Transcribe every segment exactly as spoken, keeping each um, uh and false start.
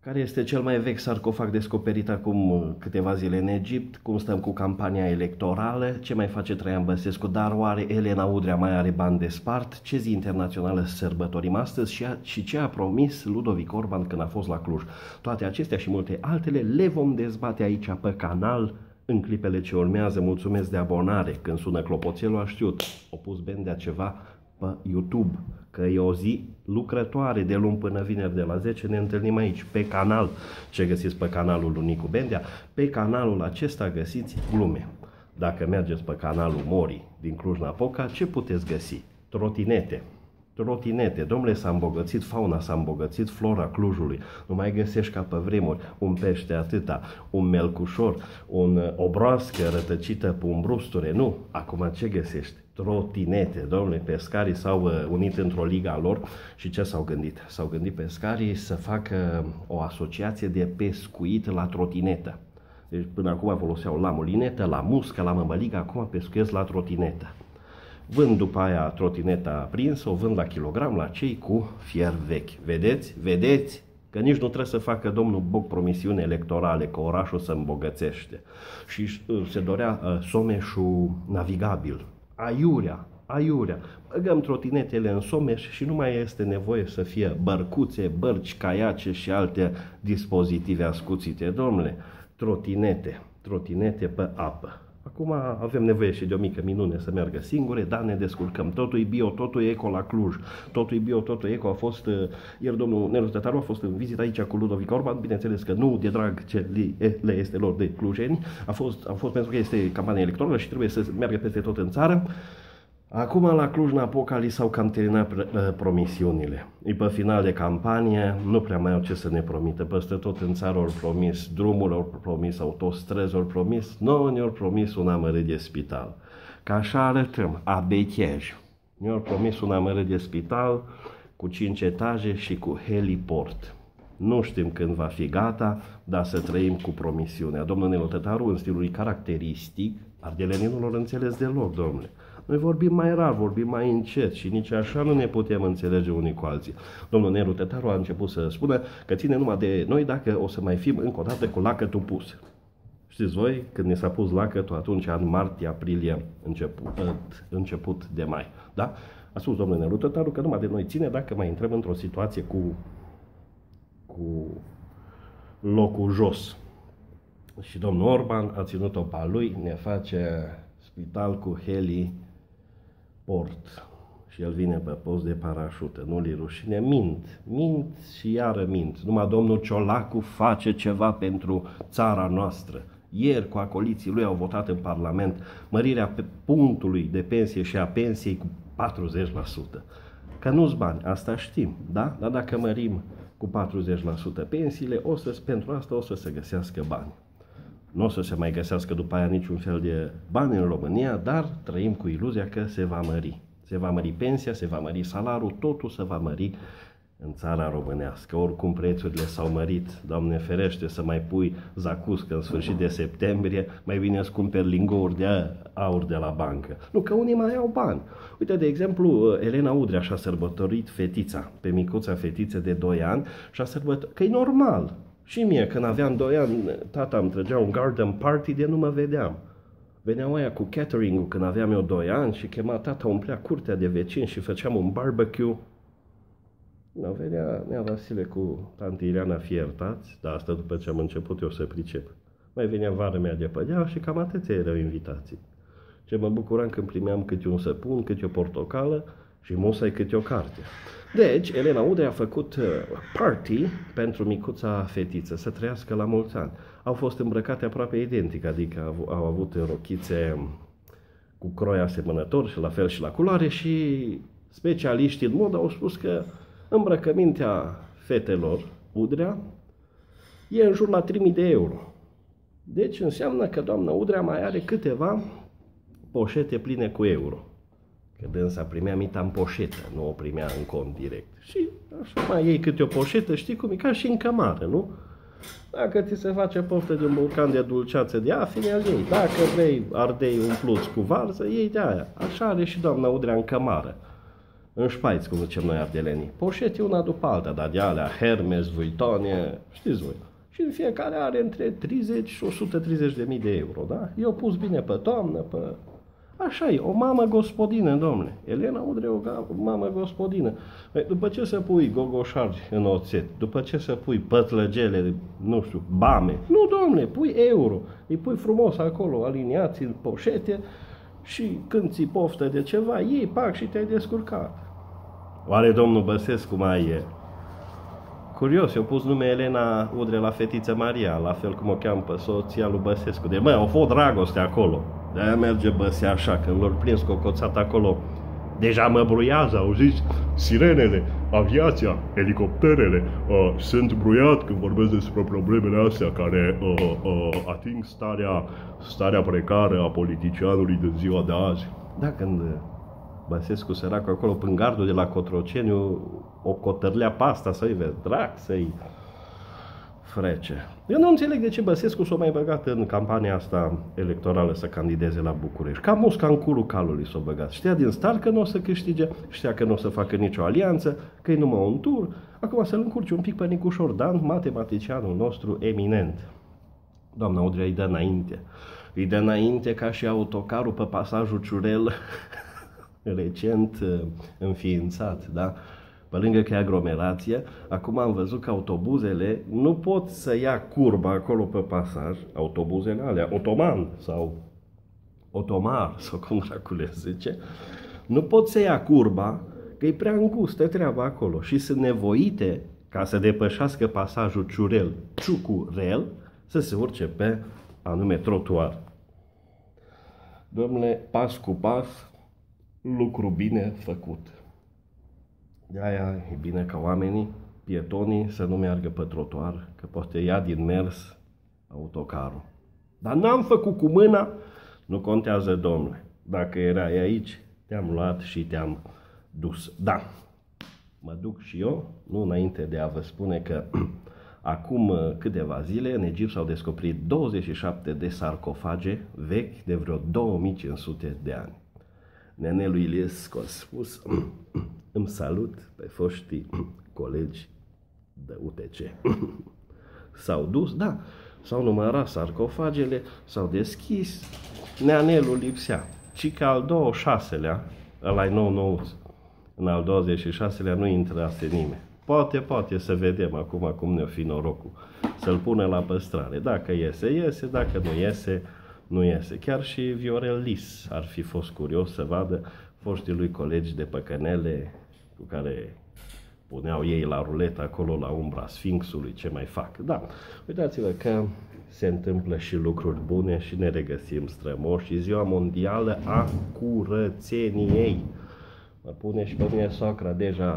Care este cel mai vechi sarcofag descoperit acum câteva zile în Egipt? Cum stăm cu campania electorală? Ce mai face Traian Băsescu? Dar oare Elena Udrea mai are bani de spart? Ce zi internațională sărbătorim astăzi? Și, a, și ce a promis Ludovic Orban când a fost la Cluj? Toate acestea și multe altele le vom dezbate aici pe canal în clipele ce urmează. Mulțumesc de abonare. Când sună clopoțelul a știut. O pus Bendea ceva pe YouTube, că e o zi lucrătoare de luni până vineri de la zece, ne întâlnim aici, pe canal. Ce găsiți pe canalul lui Nicu Bendea? Pe canalul acesta găsiți glume. Dacă mergeți pe canalul Mori din Cluj-Napoca, ce puteți găsi? Trotinete. Trotinete, domnule, s-a îmbogățit fauna, s-a îmbogățit flora Clujului. Nu mai găsești ca pe vremuri un pește atâta, un melcușor, un, o broască rătăcită pe un brusture. Nu, acum ce găsești? Trotinete, domnule, pescarii s-au uh, unit într-o liga a lor și ce s-au gândit? S-au gândit pescarii să facă o asociație de pescuit la trotinetă. Deci până acum foloseau la mulinetă, la muscă, la mămăligă, acum pescuiesc la trotinetă. Vând după aia trotineta prinsă, o vând la kilogram la cei cu fier vechi. Vedeți? Vedeți? Că nici nu trebuie să facă domnul Boc promisiuni electorale, că orașul se îmbogățește. Și se dorea uh, Someșul navigabil. Aiurea, aiurea. Băgăm trotinetele în Someș și nu mai este nevoie să fie bărcuțe, bărci, caiace și alte dispozitive ascuțite. Domnule, trotinete, trotinete pe apă. Acum avem nevoie și de o mică minune să meargă singure, dar ne descurcăm. Totul e bio, totul e eco la Cluj. Totul e bio, totul e eco. A fost, ieri domnul Nelu Tătaru a fost în vizită aici cu Ludovic Orban, bineînțeles că nu de drag ce le este lor de clujeni, a fost, a fost pentru că este campania electorală și trebuie să meargă peste tot în țară. Acum la Cluj-Napoca li s-au cam terminat promisiunile. E pe final de campanie, nu prea mai au ce să ne promită. Peste tot în țară au promis drumul, au promis autostrăzi, au promis, nouă ne-au promis un amărât de spital. Ca așa arătăm, abechej. Ne-au promis un amărât de spital cu cinci etaje și cu heliport. Nu știm când va fi gata, dar să trăim cu promisiunea. Domnul Nelu Tătaru, în stilul caracteristic, ardelenii nu l-au înțeles deloc, domnule. Noi vorbim mai rar, vorbim mai încet și nici așa nu ne putem înțelege unii cu alții. Domnul Nelu Tătaru a început să spună că ține numai de noi dacă o să mai fim încă o dată cu lacătul pus. Știți voi, când ne s-a pus lacătul, atunci în martie, aprilie, început, început de mai. Da? A spus domnul Nelu Tătaru că numai de noi ține dacă mai intrăm într-o situație cu, cu locul jos. Și domnul Orban a ținut-o pe a lui, ne face spital cu heli port și el vine pe post de parașută, nu-li rușine, mint, mint și iară mint. Numai domnul Ciolacu face ceva pentru țara noastră. Ieri, cu acoliții lui, au votat în Parlament mărirea pe punctului de pensie și a pensiei cu patruzeci la sută. Că nu-s bani, asta știm, da? Dar dacă mărim cu patruzeci la sută pensiile, o să, pentru asta o să se găsească bani. Nu o să se mai găsească după aia niciun fel de bani în România, dar trăim cu iluzia că se va mări. Se va mări pensia, se va mări salariul, totul se va mări în țara românească. Oricum prețurile s-au mărit, Doamne ferește să mai pui zacuscă în sfârșit de septembrie, mai bine îți cumperi lingouri de aur de la bancă. Nu, că unii mai au bani. Uite, de exemplu, Elena Udrea și-a sărbătorit fetița, pe micuța fetiță de doi ani, și-a sărbătorit, că e normal. Și mie, când aveam doi ani, tata îmi trăgea un garden party de nu mă vedeam. Veneau aia cu catering-ul când aveam eu doi ani și chema tata, umplea curtea de vecini și făceam un barbecue. No, venea Nea Vasile cu tanti Ileana, fie iertați, dar asta după ce am început eu să pricep. Mai venea vara mea de pe deal și cam atâția erau invitații. Ce mă bucuram când primeam câte un săpun, câte o portocală și musai câte o carte. Deci, Elena Udrea a făcut party pentru micuța fetiță, să trăiască la mulți ani. Au fost îmbrăcate aproape identic, adică au avut rochițe cu croi asemănător și la fel și la culoare și specialiștii în modă au spus că îmbrăcămintea fetelor Udrea e în jur la trei mii de euro. Deci înseamnă că doamna Udrea mai are câteva poșete pline cu euro. Că dânsa primea mita în poșetă, nu o primea în cont direct. Și așa mai iei câte o poșetă, știi cum e, ca și în cămară, nu? Dacă ți se face poftă de un burcan de dulceață de afine, îl iei. Dacă vrei ardei umpluți cu varză, iei de aia. Așa are și doamna Udrea în cămară. în șpaiți, cum zicem noi ardelenii. Poșete una după alta, dar de alea, Hermes, Vuittonie, știți voi. Și în fiecare are între treizeci și o sută treizeci de mii de euro, da? Eu pus bine pe toamnă, pe... Așa e, o mamă gospodină, domnule. Elena Udrea, o mamă gospodină. După ce să pui gogoșari în oțet, după ce să pui pătlăgele, nu știu, bame, nu, domnule, pui euro. Îi pui frumos acolo, aliniați în poșete și când ți poftă de ceva, iei, pac, și te-ai descurcat. Oare domnul Băsescu mai e? Curios, eu pus nume Elena Udrea la fetiță Maria, la fel cum o cheamă pe soția lui Băsescu. De mă, au fost dragoste acolo. De-aia merge Băse așa, când l-au prins cocoțat acolo. Deja mă bruiază, auziți? Sirenele, aviația, elicopterele. Uh, sunt bruiat când vorbesc despre problemele astea care uh, uh, ating starea, starea precară a politicianului din ziua de azi. Da, când Băsescu săracul acolo, până gardul de la Cotroceniu, o cotărlea pasta să-i vezi, drac, să-i frece. Eu nu înțeleg de ce Băsescu s-a mai băgat în campania asta electorală să candideze la București. Ca musca în curul calului s-a băgat. Știa din start că nu o să câștige, știa că nu o să facă nicio alianță, că e numai un tur. Acum să-l încurce un pic pe Nicușor Dan, matematicianul nostru eminent. Doamna Udrea îi dă înainte. Îi dă înainte ca și autocarul pe pasajul Ciurel, recent înființat, da? Pe lângă că e aglomerație, acum am văzut că autobuzele nu pot să ia curba acolo pe pasaj, autobuzele alea, otoman sau otomar, sau cum dracu le zice, nu pot să ia curba, că e prea îngustă treaba acolo și sunt nevoite, ca să depășească pasajul Ciurel-Ciucurel, să se urce pe anume trotuar. Dom'le, pas cu pas, lucru bine făcut. De-aia e bine ca oamenii, pietonii, să nu meargă pe trotuar, că poate ia din mers autocarul. Dar n-am făcut cu mâna, nu contează, domnule. Dacă erai aici, te-am luat și te-am dus. Da, mă duc și eu, nu înainte de a vă spune că acum câteva zile în Egipt s-au descoperit douăzeci și șapte de sarcofage vechi de vreo două mii cinci sute de ani. Nenelui Iliescu a spus, îmi salut pe foștii colegi de U T C. S-au dus, da, s-au numărat sarcofagele, s-au deschis, neanelul lipsea. Ci că al douăzeci și șaselea, ăla-i nou nou, în al douăzeci și șaselea nu intrase nimeni. Poate, poate să vedem acum cum ne-o fi norocul să-l pună la păstrare. Dacă iese, iese, dacă nu iese, nu iese. Chiar și Viorel Lis ar fi fost curios să vadă foștii lui colegi de păcănele cu care puneau ei la ruletă acolo la umbra Sfinxului, ce mai fac. Da, uitați-vă că se întâmplă și lucruri bune și ne regăsim strămoși. Și Ziua Mondială a Curățeniei. Mă pune și pe mine socra deja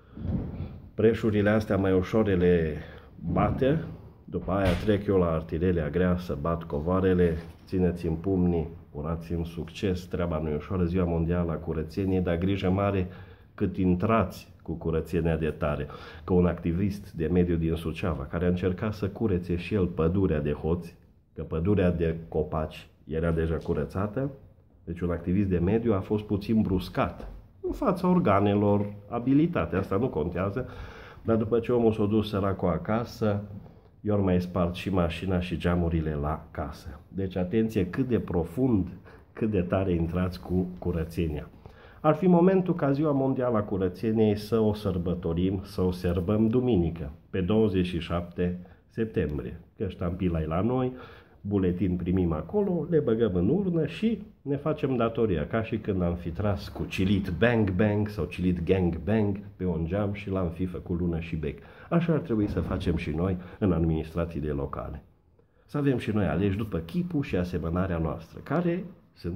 preșurile astea mai ușor le bate. După aia trec eu la artileria grea să bat covoarele, țineți-mi pumnii, urați-mi succes, treaba nu e ușoară, Ziua Mondială a Curățeniei, dar grijă mare cât intrați cu curățenia de tare. Că un activist de mediu din Suceava, care a încercat să curețe și el pădurea de hoți, că pădurea de copaci era deja curățată, deci un activist de mediu a fost puțin bruscat în fața organelor, abilitatea asta nu contează, dar după ce omul s-a dus săracul acasă, i-or mai spart și mașina și geamurile la casă. Deci atenție cât de profund, cât de tare intrați cu curățenia. Ar fi momentul ca Ziua Mondială a Curățeniei să o sărbătorim, să o serbăm duminică, pe douăzeci și șapte septembrie. Că ștampila e la noi, buletin primim acolo, le băgăm în urnă și ne facem datoria, ca și când am fi tras cu cilit bang bang sau cilit gang bang pe un geam și l-am fi făcut lună și bec. Așa ar trebui să facem și noi în administrațiile locale. Să avem și noi aleși după chipul și asemănarea noastră, care sunt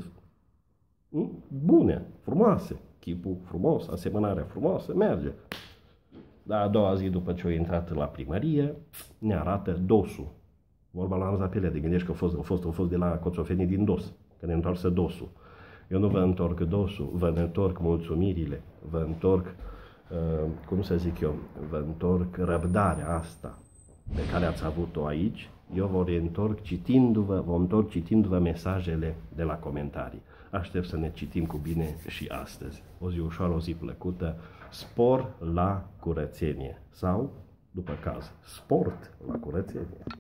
bune, frumoase. Chipul frumos, asemănarea frumoasă, merge. Dar a doua zi după ce a intrat la primărie, ne arată dosul. Vorba la Anzapelea, de gândești că a fost, a fost, a fost de la Coțofenii din dos, că ne întoarsă dosul. Eu nu vă întorc dosul, vă întorc mulțumirile, vă întorc, uh, cum să zic eu, vă întorc răbdarea asta pe care ați avut-o aici. Eu vă întorc citindu-vă, vă întorc citindu-vă mesajele de la comentarii. Aștept să ne citim cu bine și astăzi. O zi ușoară, o zi plăcută, spor la curățenie sau, după caz, sport la curățenie.